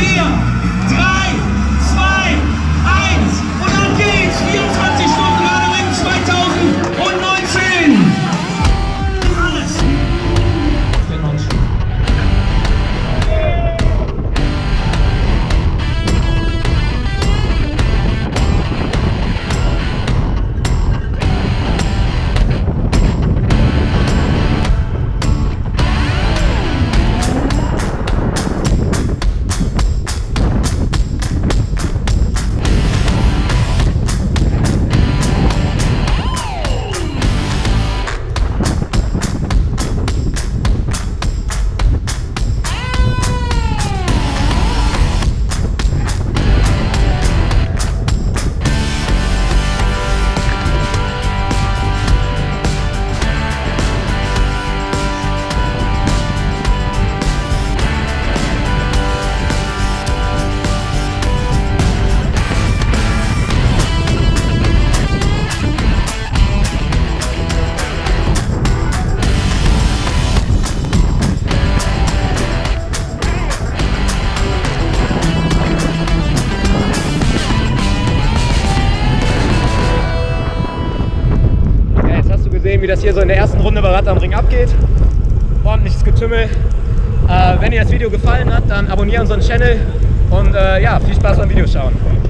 4, 3, 2, 1 und dann geht's! 24 Stunden Radering 2019! Alles! Den Handschuh. Wie das hier so in der ersten Runde bei Rad am Ring abgeht. Ordentliches Getümmel. Wenn dir das Video gefallen hat, dann abonniere unseren Channel und ja, viel Spaß beim Videoschauen.